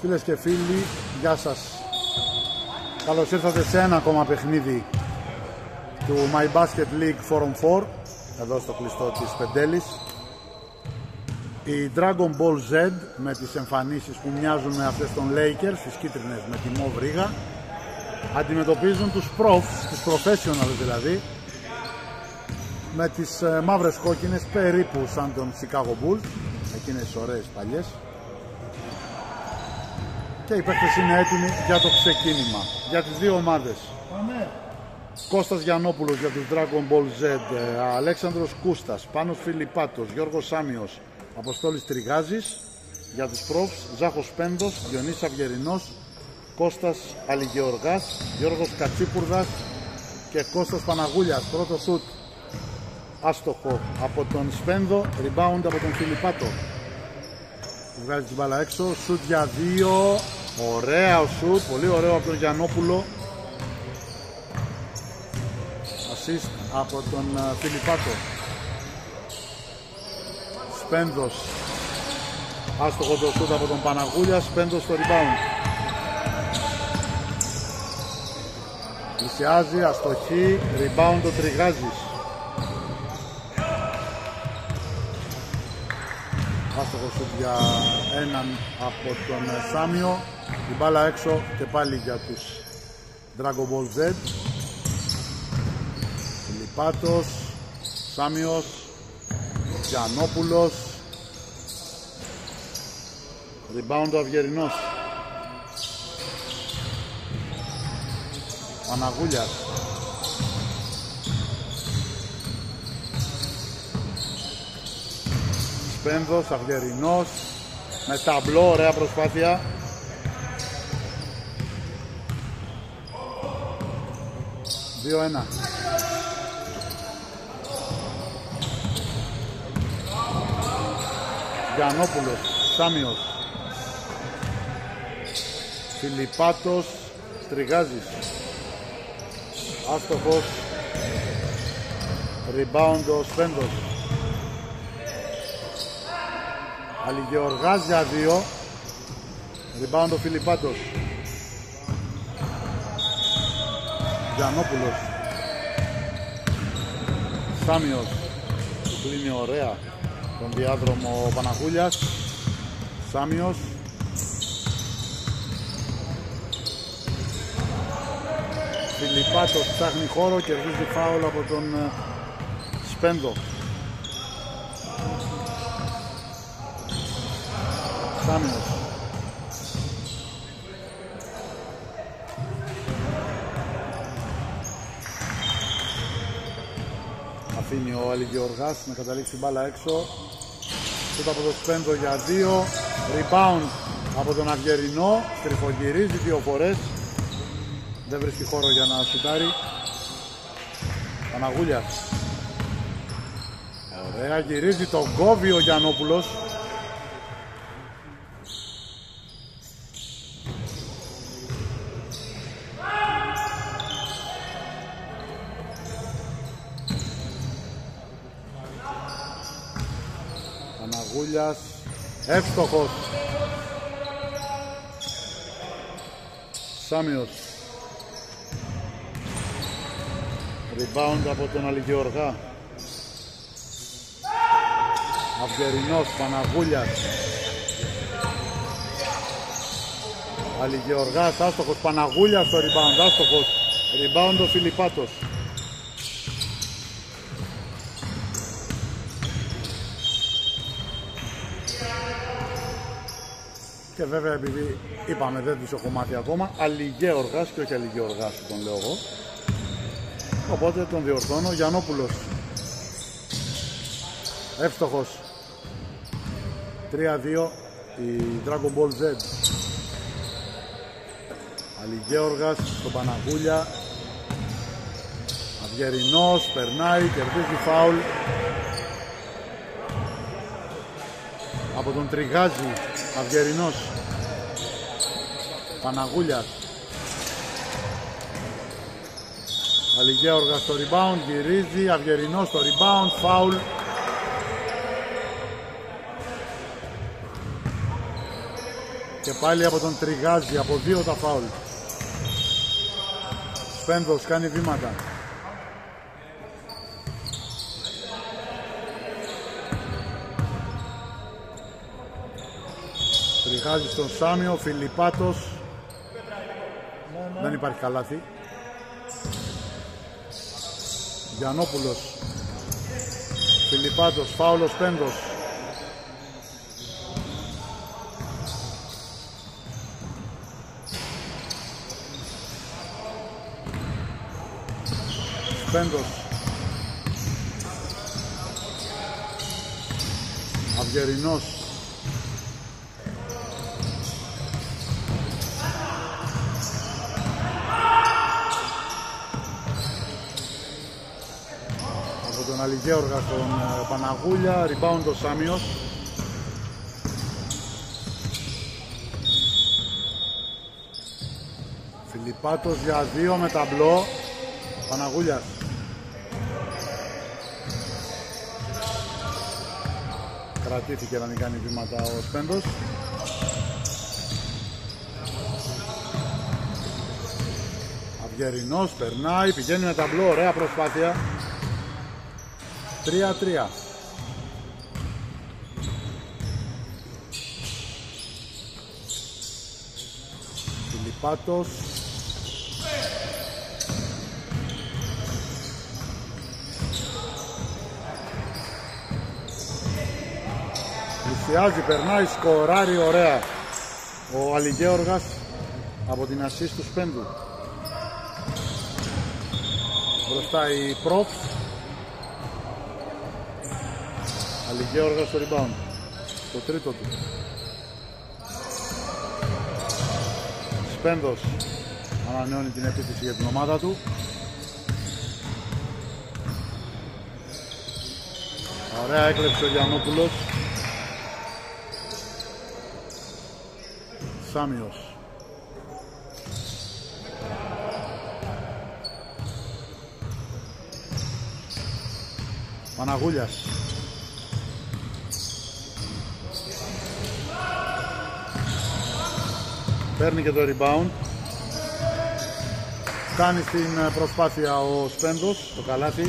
Φίλες και φίλοι, γεια σας. Καλώς ήρθατε σε ένα ακόμα παιχνίδι του My Basket League 4on4, εδώ στο κλειστό της Πεντέλης. Οι DragonBallZ με τις εμφανίσεις που μοιάζουν με αυτές των Lakers, τις κίτρινες με τη μοβ ρίγα, αντιμετωπίζουν τους Profs, τους professionals δηλαδή, με τις μαύρες κόκκινες, περίπου σαν τον Chicago Bulls, εκείνες τις ωραίες παλιές. Και οι παίκτες είναι έτοιμοι για το ξεκίνημα. Για τις δύο ομάδες. Κώστας Γιαννόπουλος για τους DragonBallZ, Αλέξανδρος Κούστας, Πάνος Φιλιππάτος, Γιώργος Σάμιος, Αποστόλης Τριγάζης. Για τους Profs, Ζάχος Πένδος, Διονύσης Αυγερινός, Κώστας Αλιγεωργάς, Γιώργος Κατσίπουρδας και Κώστας Παναγούλιας. Πρώτο σουτ άστοχο από τον Σπένδο, rebound από τον Φιλιππάτο. Βγάζει την μπάλα έξω, σουτ για δύο, ωραία ο σουτ, πολύ ωραίο από τον Γιαννόπουλο. Assist από τον Φιλιππάτο. Σπένδος, άστοχο το σουτ από τον Παναγούλια, Σπένδος στο rebound. Πλησιάζει, αστοχή, rebound το Τριγάζης. Άστοχο σουτ για έναν από τον Σάμιο. Η μπάλα έξω και πάλι για τους DragonBallZ. Φιλιππάτος, Σάμιος, Γιαννόπουλος. Rebound ο Αυγερινός. Παναγούλιας. Σπένδος, Αυγερινός, με ταμπλό, ωραία προσπάθεια. Δύο ένα. Γιαννόπουλος, Σάμιος, Φιλιππάτος, Τριγάζης. Άστοχος. Rebound ο Σπένδος. Αλιγεωργάς για δύο. Rebound ο Φιλιππάτος. Γιαννόπουλος. Σάμιος. Του κλείνει ωραία τον διάδρομο ο Παναγούλιας. Σάμιος. Φιλιππάτος ψάχνει χώρο, κερδίζει φάουλ από τον Σπένδο. Σάμιος. Αφήνει ο Αλιγεωργάς να καταλήξει την μπάλα έξω. Σούτ από τον Σπένδο για δύο. Rebound από τον Αυγερινό. Στριφογυρίζει δύο φορές. Δεν βρίσκει χώρο για να σουτάρει. Παναγούλιας. Ωραία, γυρίζει τον κόβει ο Γιαννόπουλος. Παναγούλιας, εύστοχος. Σάμιος. Rebound από τον Αλιγεωργά. Αυγερινός, Παναγούλιας. Αλιγεωργάς, άστοχος. Παναγούλιας στο rebound, άστοχος. Rebound ο Φιλιππάτος. Και βέβαια, επειδή είπαμε δεν τους έχω μάθει ακόμα, Αλιγεωργάς και όχι Αλιγεωργάς τον λέω εγώ, οπότε τον διορθώνω. Γιαννόπουλος, εύστοχος. 3-2 η DragonBallZ. Αλιγεωργάς στον Παναγούλια. Αυγερινός, περνάει, κερδίζει φάουλ από τον Τριγάζη. Αυγερινός. Παναγούλιας. Αλιγεωργας στο rebound, γυρίζει, Αυγερινός στο rebound, φάουλ. Και πάλι από τον Τριγάζη, από 2 τα φάουλ. Σπέντος κάνει βήματα. Τριγάζη στον Σάμιο, Φιλιππάτος. Δεν υπάρχει καλάθι. Γιαννόπουλος, Φιλιππάτος, φάουλος Σπέντος. Σπέντος, Αυγερινός, από τον Αλιγέωργα στον Παναγούλια, rebound ο Σάμιος. Φιλιππάτος για 2 με ταμπλό. Παναγούλιας. Κρατήθηκε να μην κάνει βήματα ο Σπέντος. Αυγερινός περνάει, πηγαίνει με ταμπλό, ωραία προσπάθεια. 3-3. Φιλιππάτος. Πλησιάζει, περνάει, σκοράρει ωραία ο Αλιγέωργας από την ασίστ του Σπέντου. Μπροστά η Profs. Αλιγέωργας στο rebound, το τρίτο του. Σπέντος ανανεώνει την επίθεση για την ομάδα του. Ωραία έκλεψε ο Γιαννόπουλος. Σάμιος. Παναγούλιας. Παίρνει και το rebound. Κάνει στην προσπάθεια ο Σπέντος, το καλάθι.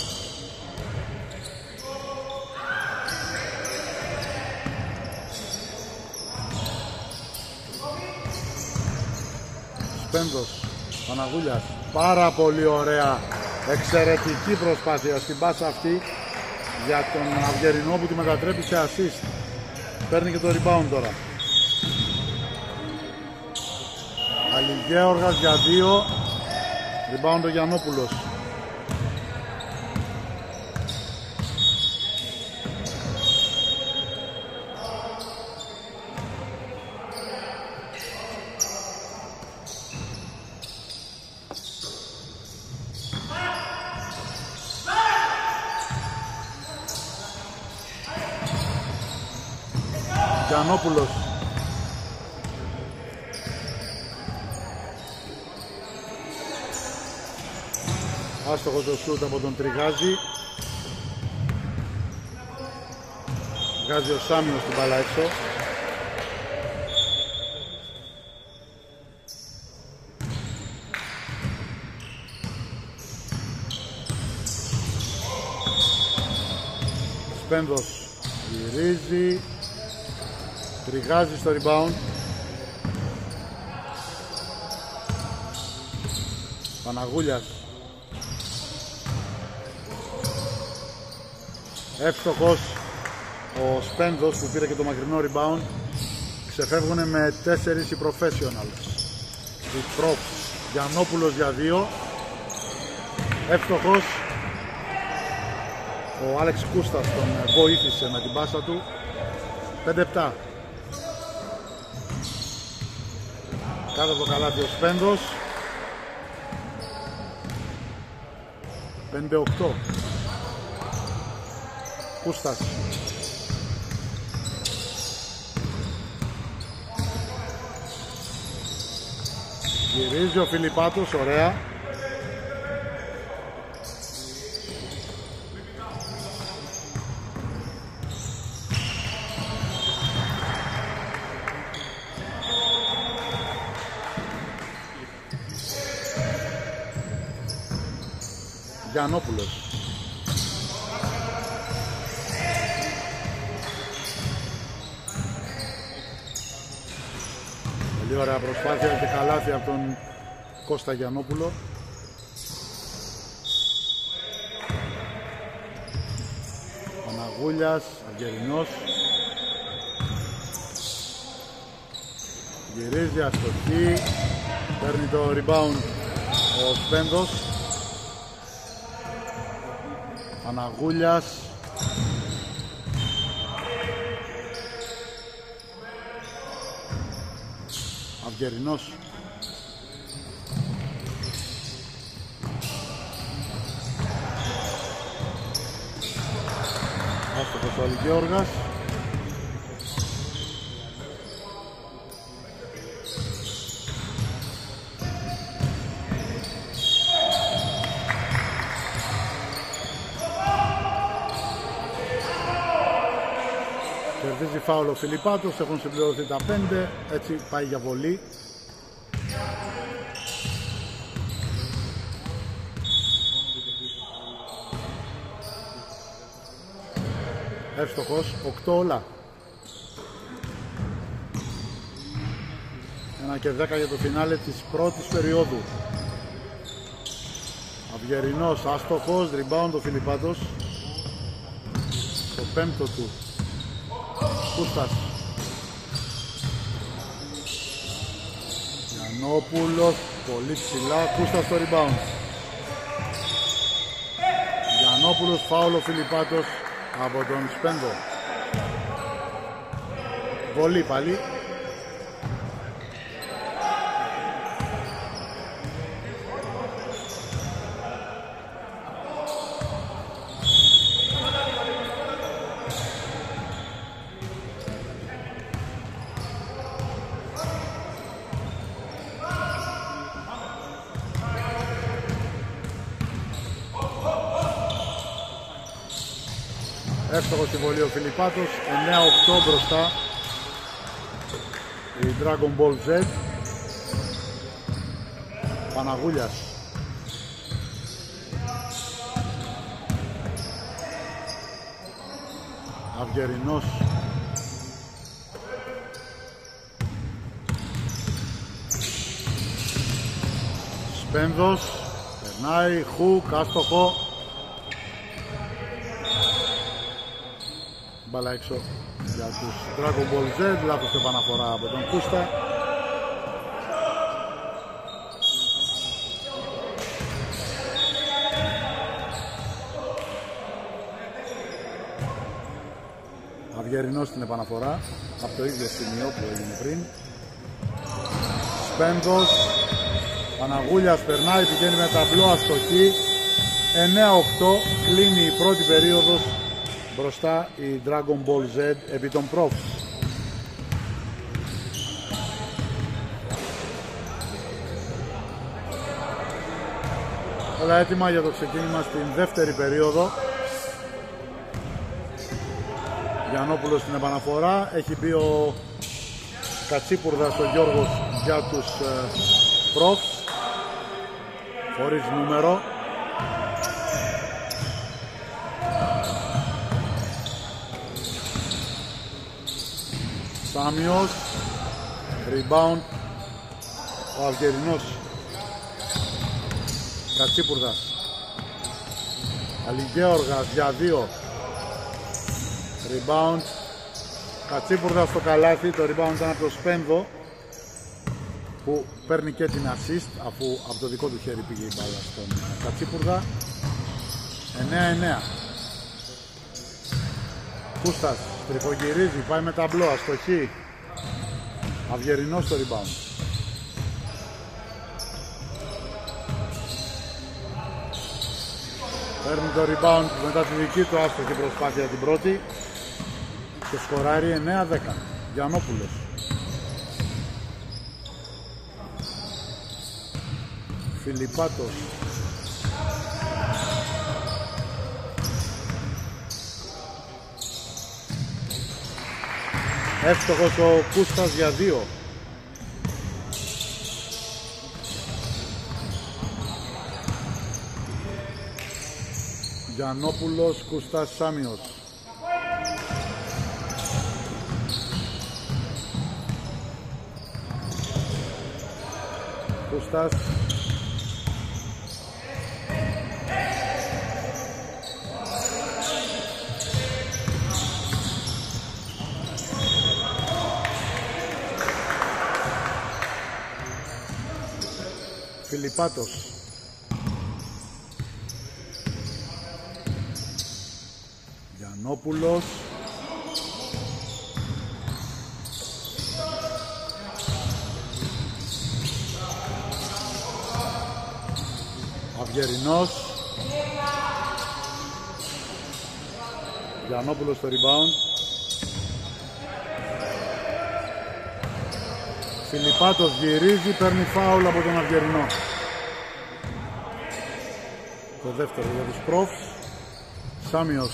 Σπέντος, Παναγούλιας, πάρα πολύ ωραία, εξαιρετική προσπάθεια στην πάσα αυτή για τον Αυγερινό που τη μετατρέπει σε assist. Παίρνει και το rebound τώρα. Αλιγέωργας για 2, rebound ο Γιαννόπουλος. Γιαννόπουλος. Άστοχο το σούτ από τον Τριγάζη. Βγάζει ο Σάμιος την μπάλα έξω. Σπέντος γυρίζει. Τριγάζει στο rebound. Παναγούλιας. Εύστοχος ο Σπέντος που πήρε και το μακρινό rebound. Ξεφεύγουν με 4 οι professionals. Οι Profs. Γιαννόπουλος για 2. Εύστοχος. Ο Άλεξ Κούστας τον βοήθησε με την πάσα του. 5-7. Κάτω το καλάθι ο Σπέντος. 5-8. Κούστας. Γυρίζει ο Φιλιππάτος, ωραία. Γιαννόπουλος. Πολύ ωραία προσπάθεια και καλάθι από τον Κώστα Γιαννόπουλο. Παναγούλιας, Αυγερινός. Γυρίζει αστοχή. Παίρνει το rebound ο Σπένδος. Παναγούλιας. Αυγερινός. Άστοχος ο Αλγιώργας. Κερδίζει φάουλ ο Φιλιππάτος, έχουν συμπληρωθεί τα 5, έτσι πάει για βολή. Εύστοχος, 8 όλα. 1 και 10 για το φινάλε της πρώτης περίοδου. Αυγερινός, άστοχος, rebound ο Φιλιππάτος. Το 5ο του. Κούστας. Γιαννόπουλος, πολύ ψηλά, Κούστας στο rebound. Γιαννόπουλος, φάουλ ο Φιλιππάτος από τον Σπένδο. Βολή πάλι. Εύστοχο στη βολή ο Φιλιππάτος, 9-8 μπροστά η DragonBallZ. Παναγούλιας. Αυγερινός. Σπένδος, περνάει, χουκ, άστοχο. Μπάλα έξω για τους DragonBallZ, λάθος επαναφορά από τον Κούστα. Αυγερινός στην επαναφορά από το ίδιο σημείο που έγινε πριν. Σπένδος, Παναγούλιας περνάει, πηγαίνει με ταμπλό αστοχή. 9-8, κλείνει η πρώτη περίοδος. Μπροστά η DragonBallZ επί των Profs. Όλα έτοιμα για το ξεκίνημα στην δεύτερη περίοδο. Γιαννόπουλος στην επαναφορά. Έχει μπει ο Κατσίπουρδας ο Γιώργος για τους Profs. Χωρίς νούμερο. Σάμιος, rebound ο Αυγερινός. Κατσίπουρδας, Αλιγέωργας για 2, rebound Κατσίπουρδας στο καλάθι. Το rebound ήταν από το Σπένδο που παίρνει και την assist αφού από το δικό του χέρι πήγε η μπάλα στον Κατσίπουρδα. 9-9. Κούστας τριφογυρίζει, πάει με ταμπλό, αστοχή. Αυγερινός στο rebound. Παίρνει το rebound μετά τη δική του άστοχη προσπάθεια την πρώτη και σκοράρει 9-10. Γιαννόπουλος. Φιλιππάτος. Εύστοχος ο Κούστας για 2. Γιαννόπουλος, Κούστας, Σάμιος. Κούστας. Φιλιππάτος. Γιαννόπουλος. Αυγερινός. Γιαννόπουλος στο rebound. Φιλιππάτος γυρίζει, παίρνει φάουλ από τον Αυγερινό. Το δεύτερο για τους Profs. Σάμιος.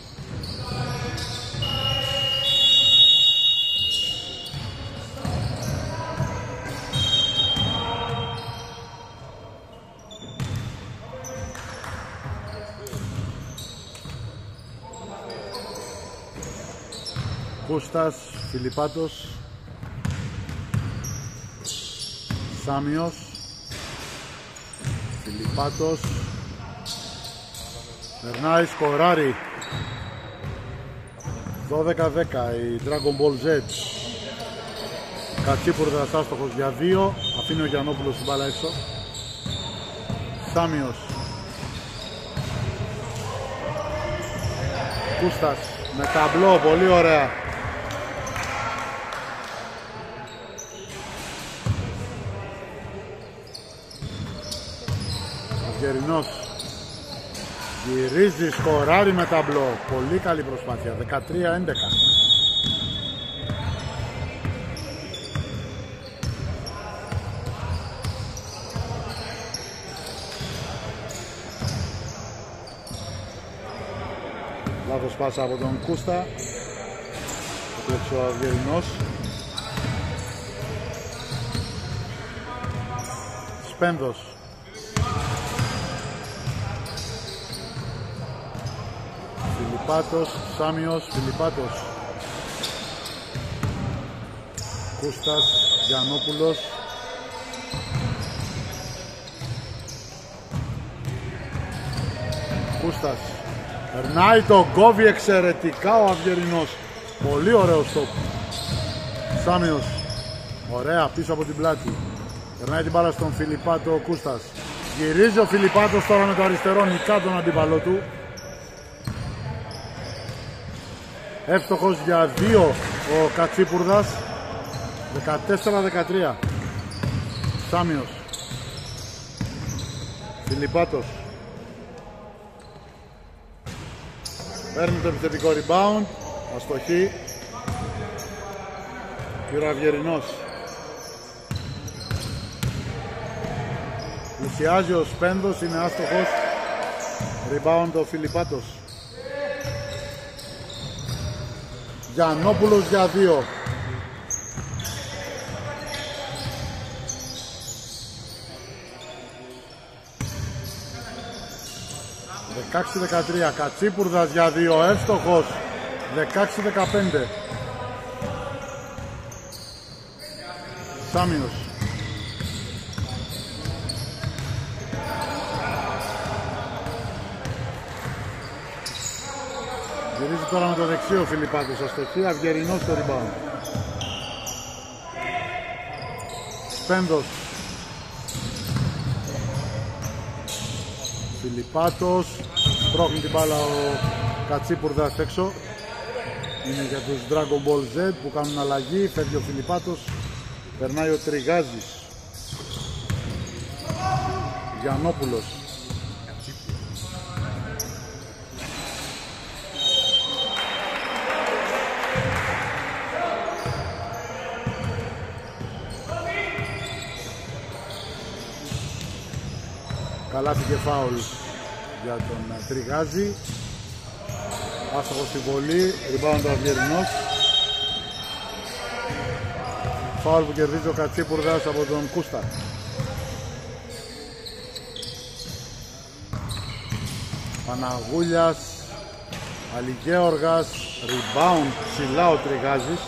Κούστας, Φιλιππάτος. Σάμιος. Φιλιππάτος. Περνάει, σκοράρει. 12-10 η DragonBallZ. Κατσίπουρδας άστοχος για 2. Αφήνει ο Γιαννόπουλος την μπάλα έξω. Σάμιος. Κούστας με ταμπλό, πολύ ωραία. Αυγερινός γυρίζει, σκοράρει με ταμπλό. Πολύ καλή προσπάθεια. 13-11. Λάθος πάσα από τον Κούστα. Έκλεψε ο Αυγερινός. Σπένδος. Φιλιππάτος, Σάμιος, Φιλιππάτος. Κούστας, Γιαννόπουλος. Κούστας. Περνάει το κόβει εξαιρετικά ο Αυγερινός. Πολύ ωραίο στόπ. Σάμιος. Ωραία, πίσω από την πλάτη. Περνάει την μπάλα στον Φιλιππάτο ο Κούστας. Γυρίζει ο Φιλιππάτος τώρα με το αριστερό, νικά τον αντίπαλό του. Εύστοχος για 2 ο Κατσίπουρδας. 14-13. Σάμιος. Φιλιππάτος. Παίρνει το επιθετικό rebound. Αστοχή. Πήρε ο Αυγερινός. Πλησιάζει ο Σπένδος, είναι άστοχος. Rebound ο Φιλιππάτος. Γιαννόπουλος για 2. (16-13) Κατσίπουρδας για 2. Εύστοχος. 16-15. Σάμιος. Γυρίζει τώρα με το δεξί ο Φιλιππάτος. Αστοχή. Αυγερινός στο rebound. Σπένδος. Φιλιππάτος. Σπρώχνει την μπάλα ο Κατσίπουρδας έξω. Είναι για τους DragonBallZ που κάνουν αλλαγή. Φεύγει ο Φιλιππάτος. Περνάει ο Τριγάζης. Γιαννόπουλος. Καλάθι και φάουλ για τον Τριγάζη. Άστοχος στην βολή. Rebound ο Αυγερινός. Φάουλ που κερδίζει ο Κατσίπουρδας από τον Κούστα. Παναγούλιας, Αλιγέωργας, rebound ψηλά ο Τριγάζης.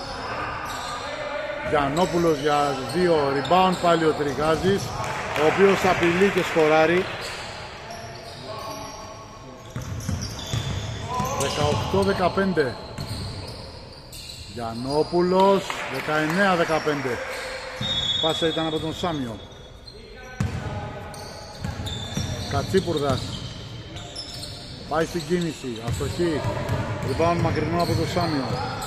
Γιαννόπουλος για 2, rebound πάλι ο Τριγάζης, ο οποίος απειλεί και σκοράρει. 18-15. Γιαννόπουλος, 19-15. Πάσα ήταν από τον Σάμιο. Κατσίπουρδας πάει στην κίνηση, αστοχή, rebound μακρινό από τον Σάμιο.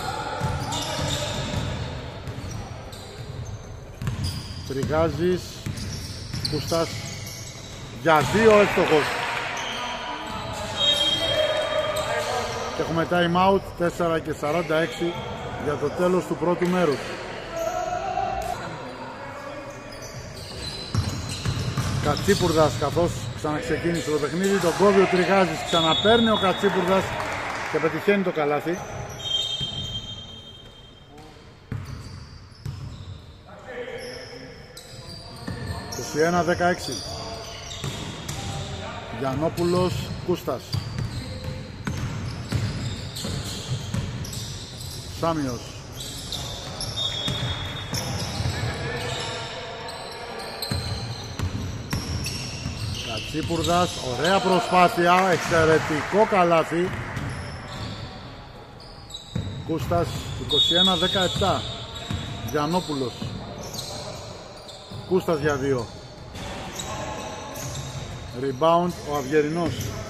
Τριγάζης, Κούστας για 2, εύστοχος. Και έχουμε time out, 4:46 για το τέλος του πρώτου μέρους. Κατσίπουρδας, καθώς ξαναξεκίνησε το παιχνίδι, τον κόβει ο Τριγάζης, ξαναπαίρνει ο Κατσίπουρδας και πετυχαίνει το καλάθι. Το 21-16. Γιαννόπουλος, Κούστας. Σάμιος. Κατσίπουρδας, ωραία προσπάθεια, εξαιρετικό καλάθι. Κούστας, 21-17. Γιαννόπουλος. Κούστας για 2. Rebound ο Αυγερινός.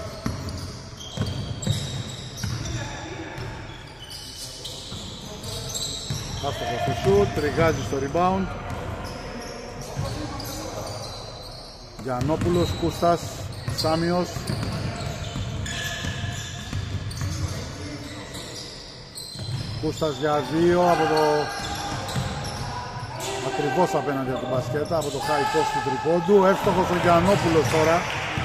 Άστοχος στο σουτ, Τριγάζει στο rebound. Γιαννόπουλος, Κούστας, Σάμιος. Κούστας για 2 από το ακριβώς απέναντι από την μπασκέτα, από το high post του τρικόντου. Εύστοχος ο Γιαννόπουλος τώρα.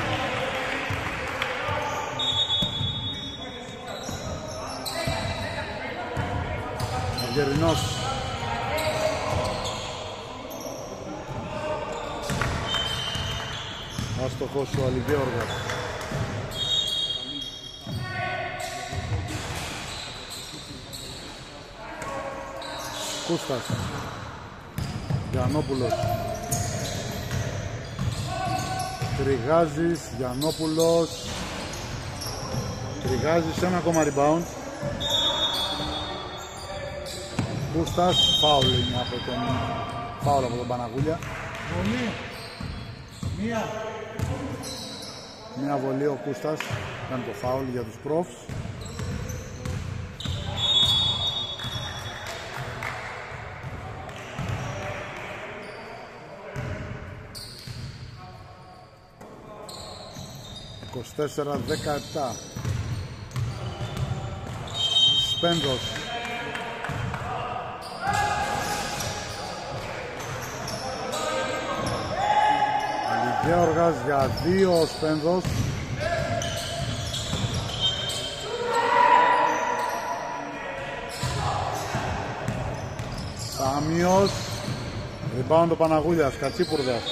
Αυγερινός. Άστοχος ο Αλιγέωργας. Κούστας. Γιαννόπουλος. Τριγάζης, Γιαννόπουλος. Τριγάζης, ένα ακόμα rebound. Κούστας, φάουλ είναι από τον Παναγούλια. Μία βολή ο Κούστας, κάνει το φάουλ για τους Profs. (24-17). Σπέντος. Αλιγέωργας για 2 ο Σπέντος. Σάμιος. Rebound ο Παναγούλιας, Κατσίπουρδας.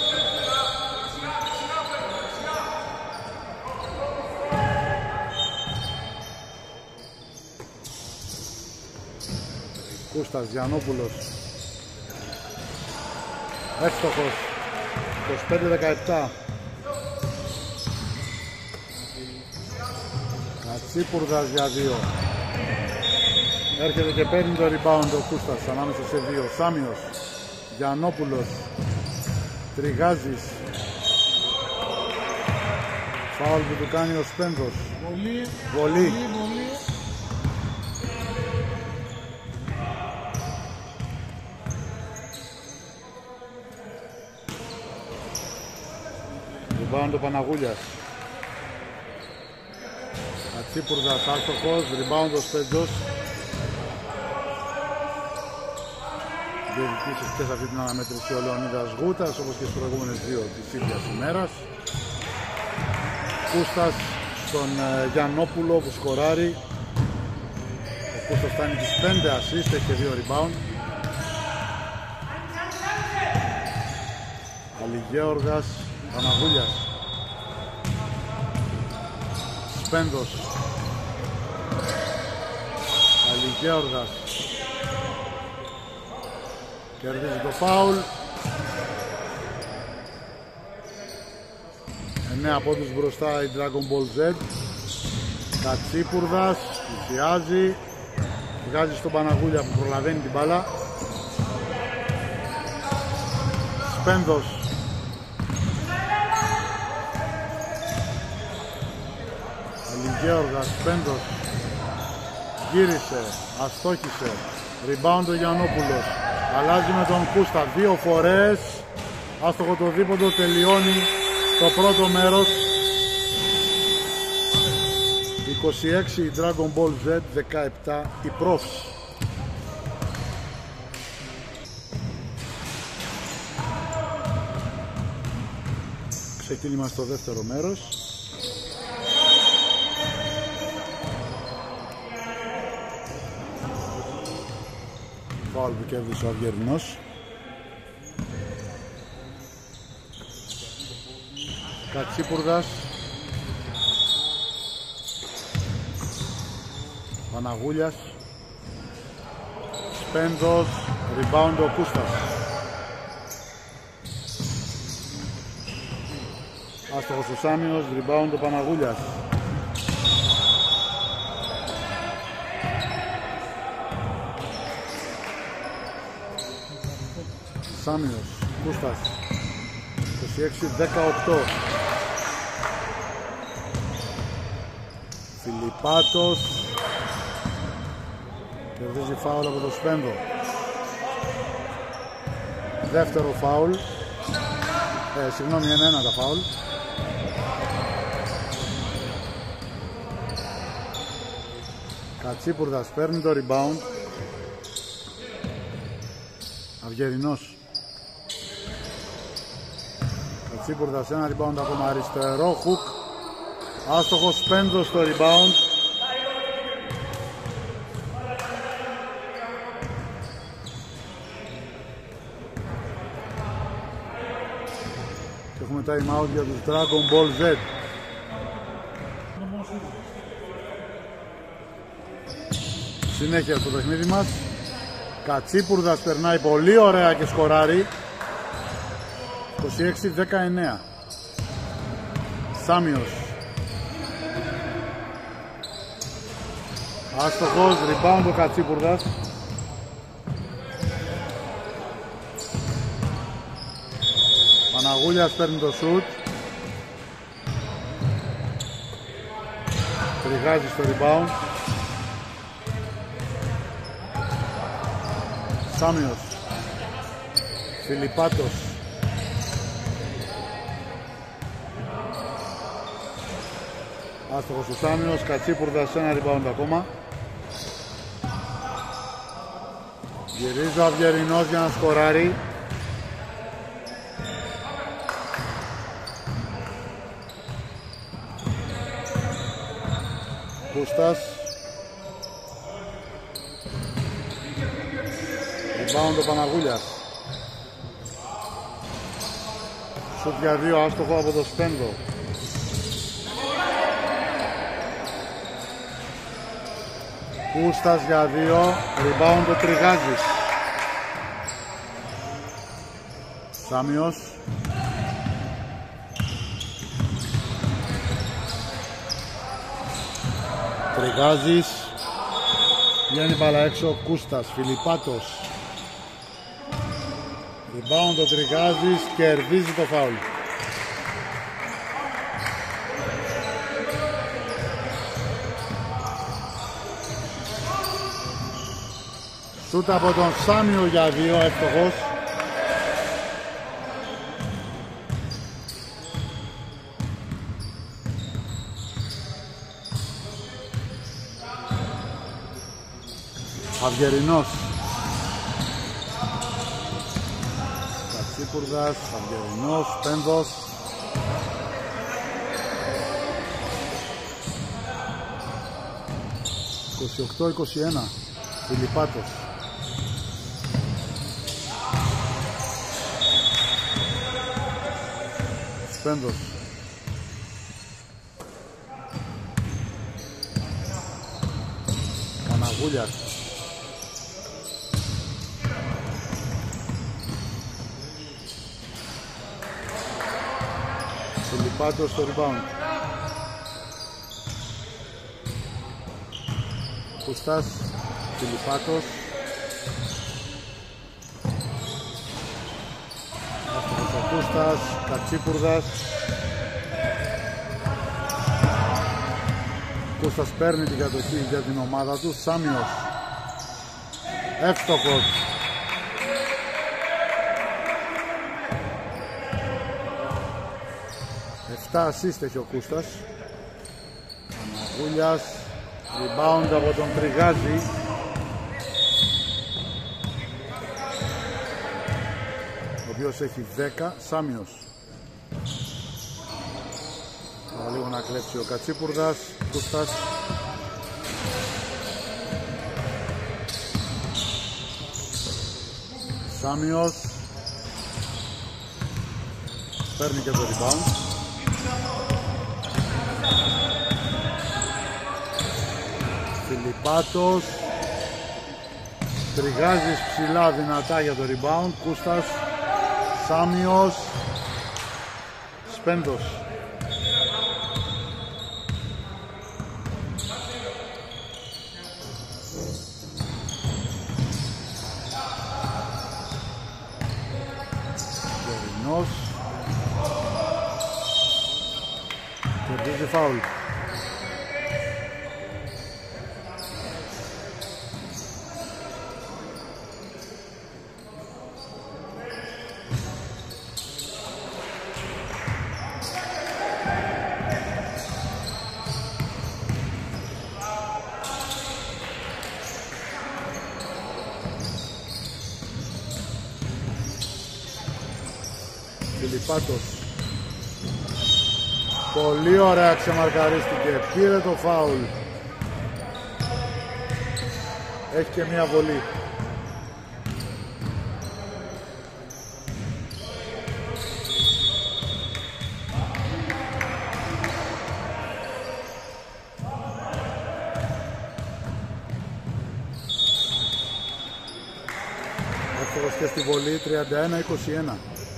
Κούστας, Γιαννόπουλος. Εύστοχος. 25-17. Κατσίπουρδας για 2. Έρχεται και παίρνει το rebound ο Κούστας ανάμεσα σε 2. Σάμιος. Γιαννόπουλος. Τριγάζης. Φάουλ που του κάνει ο Σπέντος. Βολή. Rebound ο Παναγούλιας. Κατσίπουρδας, άστοχος. Rebound ο Σπέντος. Διεκδικήσεις και σε αυτή την αναμέτρηση ο Λεωνίδας Γούτας, όπως και στις προηγούμενες 2 της ίδιας ημέρας. Κούστας στον Γιαννόπουλο που σκοράρει. Ο Κούστας φτάνει τις 5 assist, έχει και 2 rebound. Αλιγέωργας, Παναγούλιας. Σπένδος. Αλιγέωργας. Κερδίζει το φάουλ. 9 πόντους μπροστά η DragonBallZ. Κατσίπουρδας, πλησιάζει. Βγάζει στον Παναγούλια που προλαβαίνει την μπάλα. Σπένδος. Αλιγέωργας, Σπένδος. Γύρισε, αστόχησε. Rebound ο Γιαννόπουλος. Αλλάζει με τον Κούστα 2 φορές. Άστοχο το δίποντο, τελειώνει το πρώτο μέρος. 26 η DragonBallZ, 17 η Profs. Ξεκίνημα στο δεύτερο μέρος. Φάουλ που κέρδισε ο Αυγερινός. Κατσίπουργας. Παναγούλιας. Σπένδος. Rebound ο Κούστας. Άστοχος ο Σάμιος. Rebound ο Παναγούλιας. Σάμιος. Κούστας. 26-18. Φιλιππάτος. Κερδίζει φάουλ από το Σπένδο. Δεύτερο φάουλ. Συγγνώμη, είναι ένα τα φάουλ. Κατσίπουρδας παίρνει το rebound. Αυγερινός. Κατσίπουρδας, ένα rebound ακόμα αριστερό. Χουκ. Άστοχος, Σπένδος στο rebound. Και έχουμε time out για τους DragonBallZ. Συνέχεια στο παιχνίδι μας. Κατσίπουρδας περνάει πολύ ωραία και σκοράρει. 26-19. Σάμιος. Άστοχος, rebound ο Κατσίπουρδας. Παναγούλιας παίρνει το shoot. Τριγάζει στο rebound. Σάμιος. Φιλιππάτος. Άστοχος ο Σάμιος. Κατσίπουρδας, ένα rebound ακόμα. Γυρίζει ο Αυγερινός για να σκοράρει. Κούστας. Rebound ο Παναγούλιας. Σουτ για 2, άστοχο από το Σπένδο. Κούστας για 2, rebound ο Τριγάζης. Σάμιος. Τριγάζης. Βγαίνει μπάλα έξω, Κούστας, Φιλιππάτος. Rebound ο Τριγάζης, κερδίζει το φάουλ. Σούτ από τον Σάμιο για 2, εύστοχος. Αυγερινός. Κατσίπουρδας, Αυγερινός, Σπένδος. «28-21». Φιλιππάτος. Σπένδος. Παναγούλιας. Φιλιππάτος στο rebound. Κούστας, Φιλιππάτος. Άστοχος ο Κούστας, Κατσίπουρδας. Κούστας παίρνει την κατοχή για την ομάδα του. Σάμιος, εύστοχος. Εφτά assist έχει ο Κούστας. Παναγούλιας, rebound από τον Τριγάζη. Ο οποίος έχει 10. Σάμιος. Τώρα λίγο να κλέψει ο Κατσίπουρδας. Κούστας. Σάμιος. Παίρνει και το rebound. Φιλιππάτος. Τριγάζης ψηλά δυνατά για το rebound. Κούστας. Σάμιος. Σπέντος. Γερινός. Κερδίζει φάουλ. Φιλιππάτος. Πολύ ωραία ξεμαρκαρίστηκε. Πήρε το φάουλ. Έχει και μία βολή. Εύκολος και στη βολή. 31-21.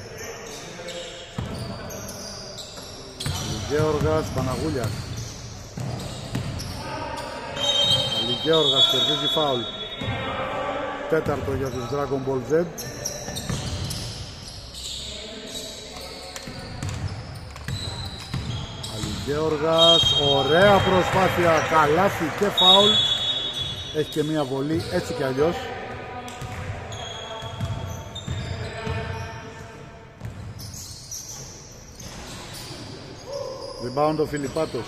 Γεώργας, Παναγούλιας. Γεώργας κερδίζει φάουλ. Τέταρτο για τους DragonBallZ. Γεώργας, ωραία προσπάθεια, καλάθι και φάουλ. Έχει και μία βολή, έτσι κι αλλιώς. Rebound ο Φιλιππάτος.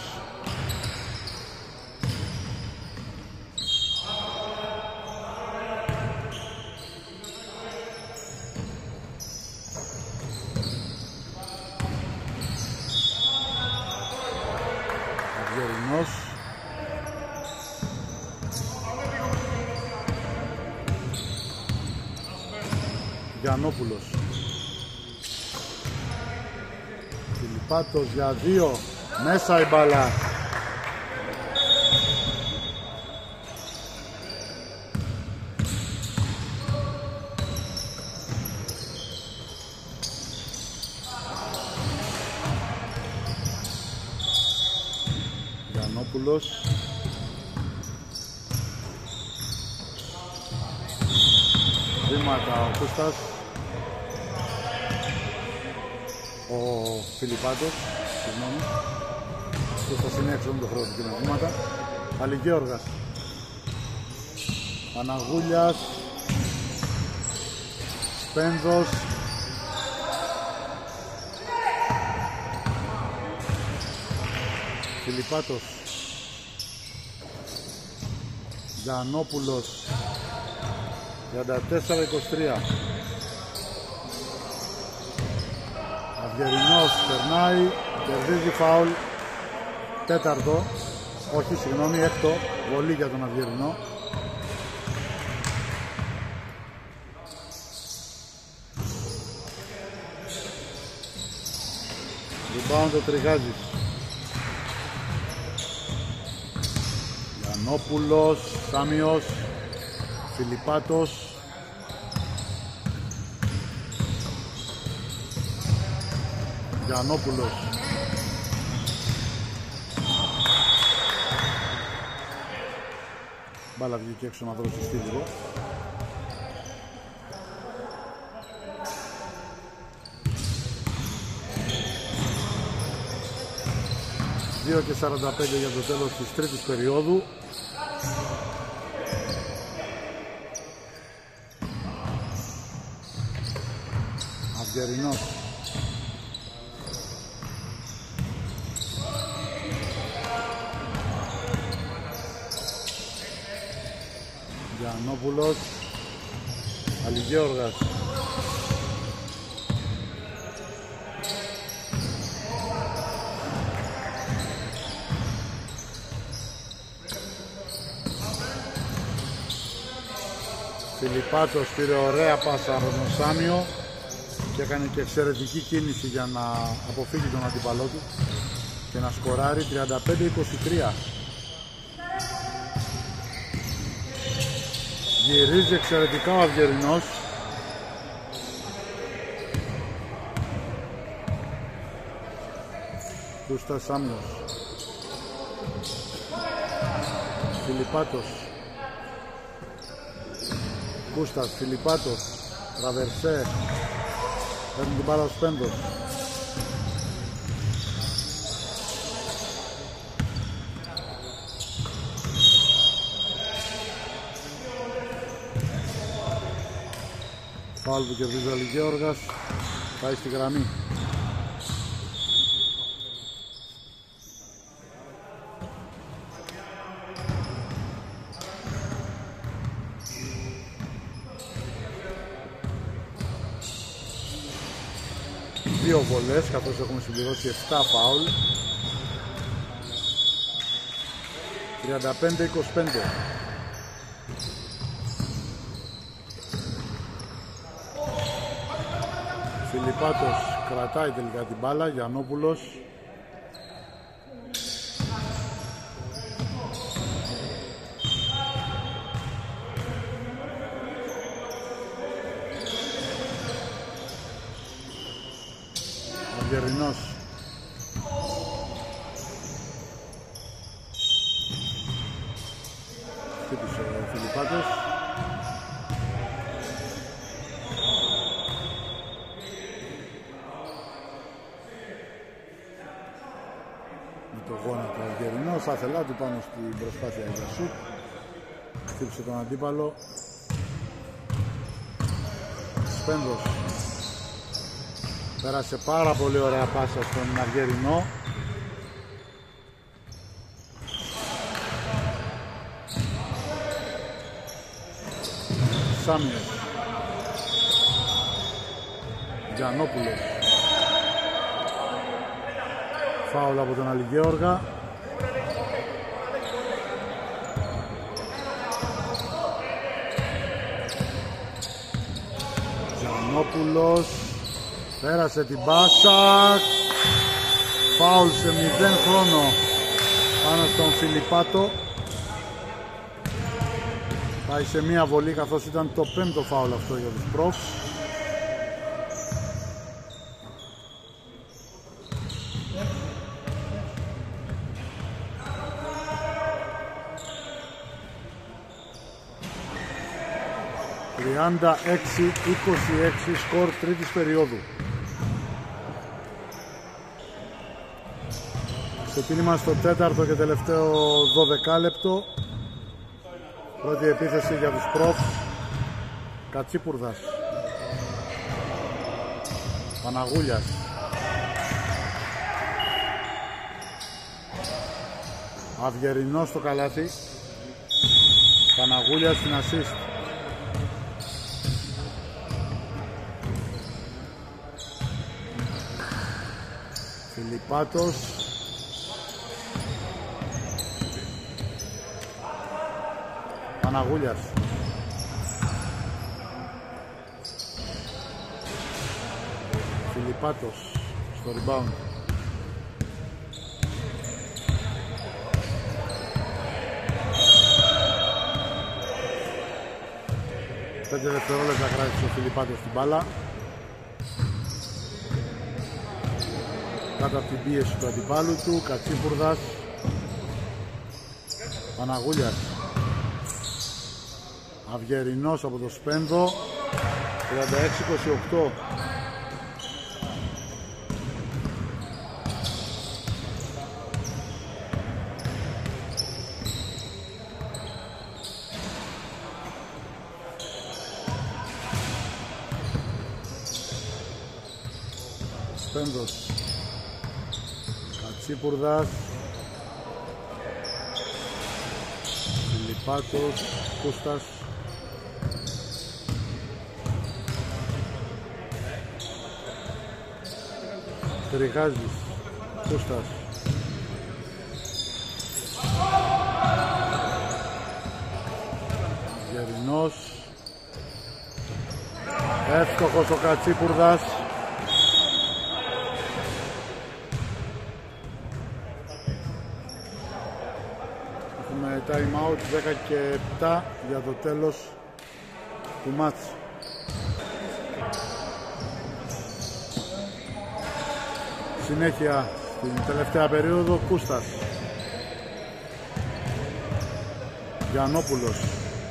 Αυγερινός. Γιαννόπουλος. Φιλιππάτος για 2. Μέσα η μπάλα. Γιαννόπουλος. Βήματα ο Κούστας. Ο Φιλιππάτος, συγγνώμη. Κούστας είναι έξω με το χρόνο του βήματα. Αλιγέωργας. Παναγούλιας. Σπένδος. Φιλιππάτος. Γιαννόπουλος. 34-23. Αυγερινός περνάει, κερδίζει φάουλ. Τέταρτο, όχι συγγνώμη, έκτο, βολή για τον Αυγερινό. Rebound ο Τριγάζης. Γιαννόπουλος, Σάμιος, Φιλιππάτος. Γιαννόπουλος. Μπάλα βγήκε έξω να δροσιστεί λίγο. Δύο και 45 για το τέλος της τρίτης περίοδου. Αυγερινός. Γιαννόπουλος. Αλιγέωργας. Φιλιππάτος πήρε ωραία πάσα από τον Σάμιο και έκανε και εξαιρετική κίνηση για να αποφύγει τον αντίπαλό του και να σκοράρει. 35-23. Γυρίζει εξαιρετικά ο Αυγερινός. Κούστας, Σάμιος. Φιλιππάτος. Κούστας, Φιλιππάτος, Τραβερσέ, παίρνει την μπάλα ο Σπέντος. Φάουλ που κερδίζει ο Αλιγέωργας, πάει στη γραμμή. Δύο βολές, καθώς έχουμε συμπληρώσει 7 φάουλ. 35-25. Φιλιππάτος κρατάει τελικά την μπάλα. Γιαννόπουλος. Αυγερινός. Χτύπησε ο Φιλιππάτος. Με το γόνατο ο Αυγερινός, άθελά του πάνω στην προσπάθεια για σουτ. Χτύπησε τον αντίπαλο. Σπέντος. Πέρασε πάρα πολύ ωραία πάσα στον Αυγερινό. Σάμιος. Γιαννόπουλος. Φάουλ από τον Αλιγέωργα. Γιαννόπουλος. Πέρασε την πάσα. Φάουλ σε 0 χρόνο πάνω στον Φιλιππάτο. Πάει σε μία βολή, καθώς ήταν το 5ο φάουλ αυτό για τους Profs. ...36-26 σκορ τρίτης περίοδου. Ξεκίνημα στο τέταρτο και τελευταίο 12 λεπτό. Πρώτη επίθεση για τους Profs. Κατσίπουρδας. Παναγούλιας. Αυγερινός στο καλάθι. Παναγούλιας στην assist. Φιλιππάτος. Παναγούλιας. Φιλιππάτος στο rebound. 5 δευτερόλεπτα κράτησε ο Φιλιππάτος την μπάλα. Κάτω από την πίεση του αντιπάλου του, Κατσίπουρδας, Παναγούλιας, Αυγερινός από το Σπένδο, 36-28. Σπένδος, Κατσίπουρδας, Φιλιππάτος, Κούστας, Τριγάζης, Κούστας, Γερινός, εύστοχος ο Κατσίπουρδας. Έχουμε time out 10 και 7 για το τέλος του μάτς. Συνέχεια στην τελευταία περίοδο, Κούστας, Γιαννόπουλος,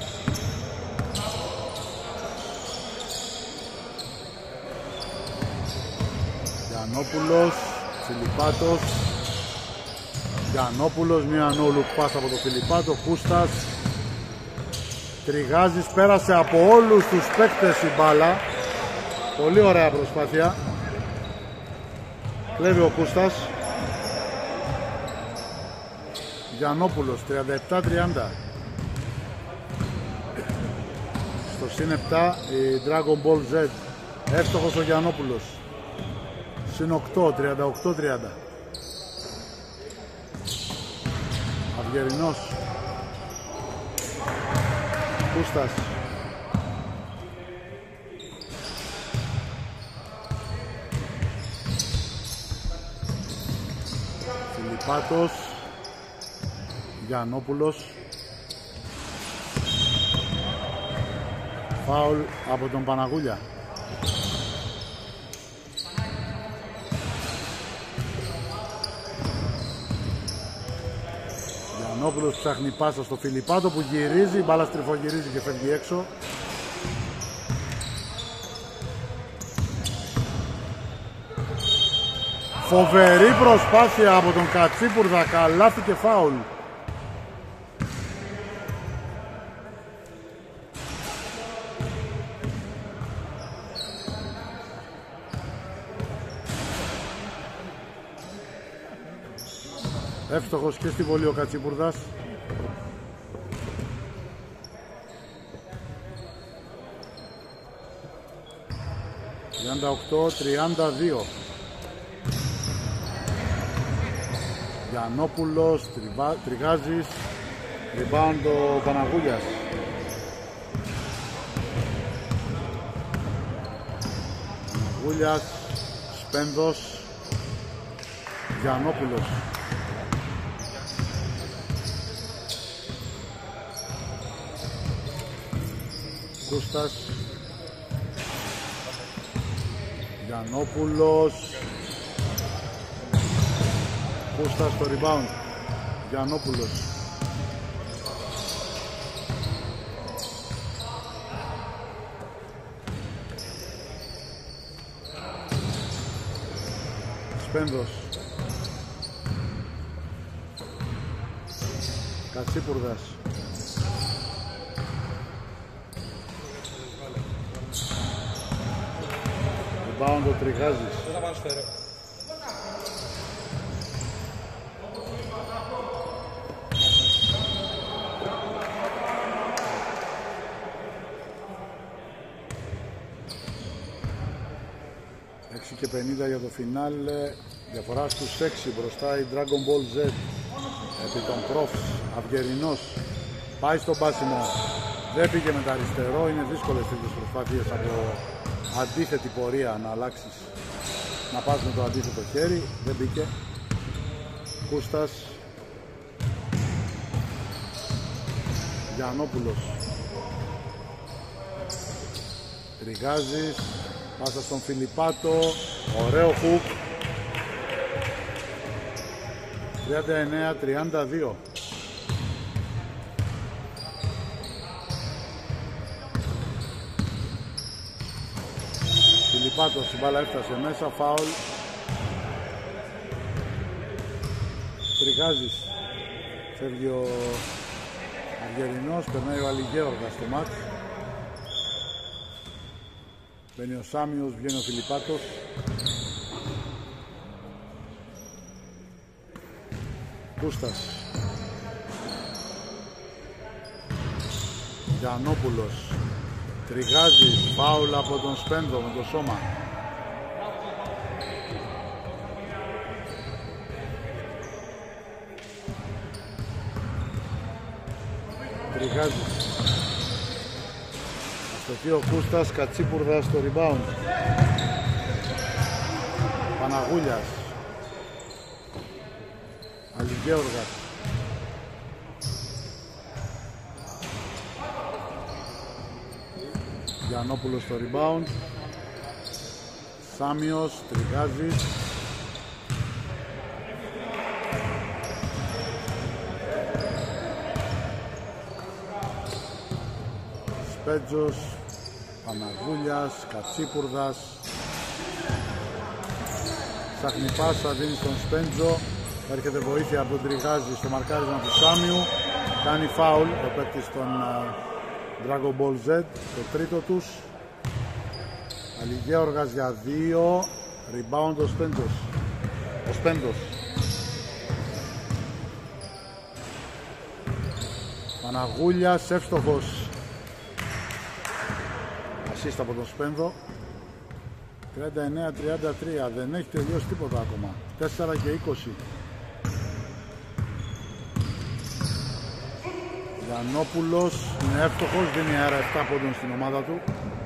Φιλιππάτος, Γιαννόπουλος, μια no-look pass από το Φιλιππάτο, Κούστας, Τριγάζης, πέρασε από όλους τους παίκτες η μπάλα, πολύ ωραία προσπάθεια. Κλέβει ο Κούστας. Γιαννόπουλος 37-30. Στο συν 7 η DragonBallZ. Εύστοχος ο Γιαννόπουλος. Συν 8, 38-30. Αυγερινός, Κούστας, Φιλιππάτος, Γιαννόπουλος, φάουλ από τον Παναγούλια. Γιαννόπουλος ψάχνει πάσα στο Φιλιππάτο που γυρίζει, η μπάλα στριφογυρίζει και φεύγει έξω. Φοβερή προσπάθεια από τον Κατσίπουρδα, καλάθι και φάουλ. Εύστοχος και στη βολή ο Κατσίπουρδας. Για 38-32. Γιαννόπουλος, Τριγάζης, rebound ο Παναγούλιας. Παναγούλιας, Σπένδος, Γιαννόπουλος. Κούστας, Γιαννόπουλος, Κούστας στο rebound, Γιαννόπουλος. Σπένδος, Κατσίπουρδας, rebound ο Τριγάζης. 6 και 50 για το φινάλε, διαφορά στους 6, μπροστά η DragonBallZ επί των Profs. Αυγερινός πάει στο μπάσιμο, δεν πήγε με τα αριστερό, είναι δύσκολες τέτοιες προσπάθειες από αντίθετη πορεία να αλλάξεις, να πας με το αντίθετο χέρι, δεν μπήκε. Κούστας, Γιαννόπουλος, Τριγάζης, πάσα στον Φιλιππάτο, ωραίο χουκ. 39-32. Φιλιππάτος, η μπάλα έφτασε μέσα, φάουλ. Τριγάζης, φεύγει ο Αργερινός, περνάει ο Αλιγέωργας στο μάτς. Μπαίνει ο Σάμιος, βγαίνει ο Φιλιππάτος. Κούστας, Γιαννόπουλος, Τριγάζης, φάουλ από τον Σπένδο με το σώμα. Τριγάζης, αστοχή ο Κούστας, Κατσίπουρδα στο rebound. Παναγούλιας, Αλιγέωργας, Γιαννόπουλος στο rebound. Σάμιος, Τριγάζης, Σπέτζος, Παναγούλιας, Κατσίπουρδας. Ψάχνει πάσα, δίνει στον Σπέντζο. Έρχεται βοήθεια από τον Τριγάζη στο μαρκάρισμα του Σάμιου. Κάνει φάουλ ο παίκτης των DragonBallZ, το τρίτο τους. Αλιγέωργας για 2. Rebound ο Σπέντζος. Ο Σπέντος. Παναγούλιας, εύστοχος. Assist από τον Σπένδο. 39-33. Δεν έχει τελειώσει τίποτα ακόμα. 4 και 20. Γιαννόπουλος είναι εύστοχος, δίνει αέρα 7 πόντων στην ομάδα του.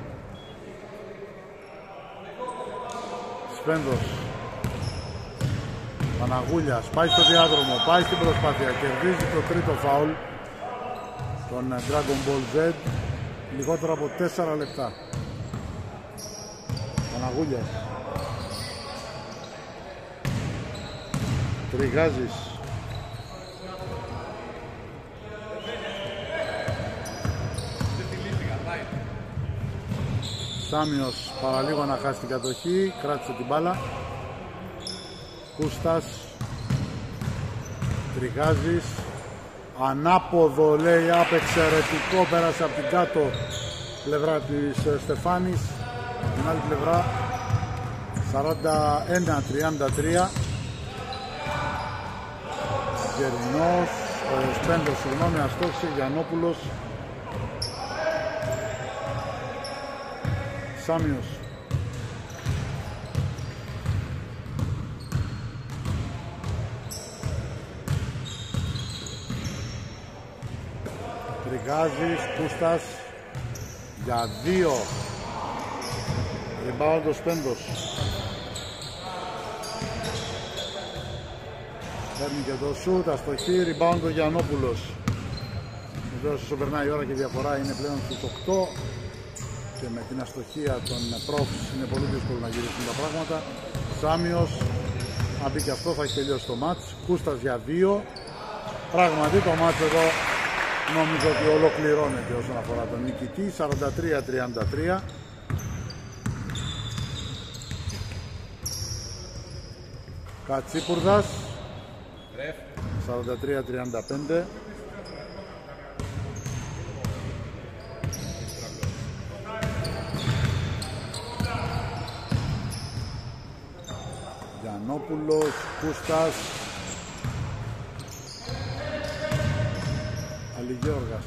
Σπένδος. Παναγούλιας πάει στο διάδρομο, πάει στην προσπάθεια, κερδίζει το τρίτο φάουλ των DragonBallZ. Λιγότερο από 4 λεπτά. Παναγούλιας. Τριγάζης. Σάμιος παραλίγο να χάσει την κατοχή, κράτησε την μπάλα. Κούστας. Τριγάζης. Ανάποδο λέει, απεξαιρετικό, πέρασε από την κάτω πλευρά της Στεφάνης. Από την άλλη πλευρά 41-33. Γερινός, ο Σπέντος, συγγνώμη, αστόχησε, Γιαννόπουλος. Σάμιος. Τριγάζης, Κούστας για 2. Rebound ο Σπέντος. Παίρνει και το σούτ, αστοχή, rebound ο Γιαννόπουλος. Βεβαίως όσο περνάει η ώρα και η διαφορά είναι πλέον στους 8 και με την αστοχία των Profs είναι πολύ δύσκολο να γυρίσουν τα πράγματα. Σάμιος, αν μπει και αυτό θα έχει τελειώσει το μάτς. Κούστας για 2. Πράγματι το μάτς εδώ νομίζω ότι ολοκληρώνεται όσον αφορά τον νικητή. 43-33. Κατσίπουρδας 43-35. Γιαννόπουλος, Κούστας, Αλιγέωργας.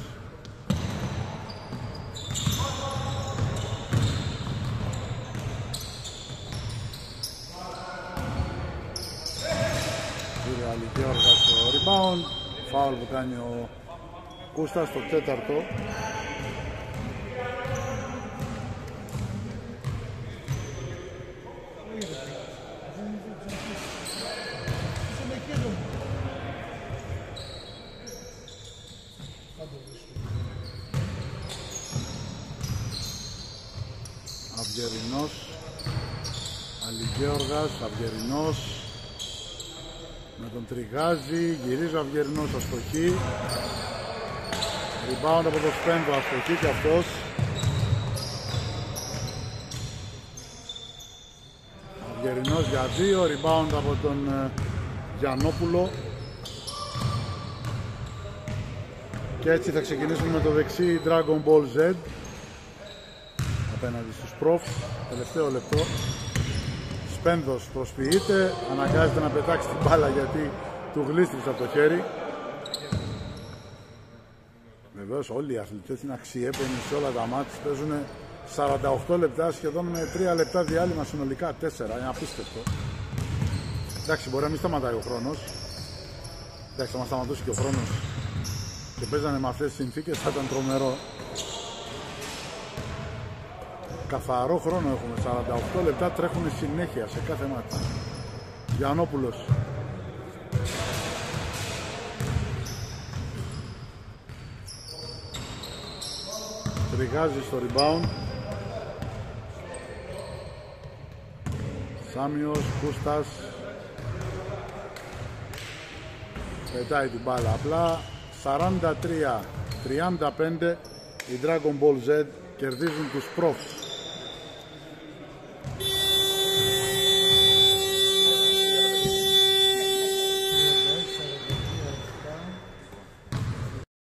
Κύριε Αλιγέωργας στο rebound. Φάουλ που κάνει ο Κούστας στο τέταρτο. Γεώργας, Αυγερινός με τον Τριγάζη, γυρίζει ο Αυγερινός αστοχή. Rebound από το Σπέντο, αστοχή και αυτός. Αυγερινός για 2, rebound από τον Γιαννόπουλο. Και έτσι θα ξεκινήσουμε με το δεξί DragonBallZ απέναντι στους Profs. Τελευταίο λεπτό. Σπένδος προσποιείται, αναγκάζεται να πετάξει την μπάλα γιατί του γλίστριψε από το χέρι. Βεβαίως όλοι οι αθλητές είναι αξιέπαινοι σε όλα τα μάτς. Παίζουν 48 λεπτά σχεδόν με 3 λεπτά διάλειμμα συνολικά, 4, είναι απίστευτο. Εντάξει, μπορεί να μην σταματάει ο χρόνος. Εντάξει, θα μας σταματούσε και ο χρόνος και παίζανε με αυτές τις συνθήκες, θα ήταν τρομερό. Καθαρό χρόνο έχουμε, 48 λεπτά τρέχουν συνέχεια σε κάθε μάτι. Γιαννόπουλος. Τριγάζει στο rebound. Σάμιος, Κούστας. Πετάει την μπάλα απλά. 43-35 οι DragonBallZ κερδίζουν τους Profs.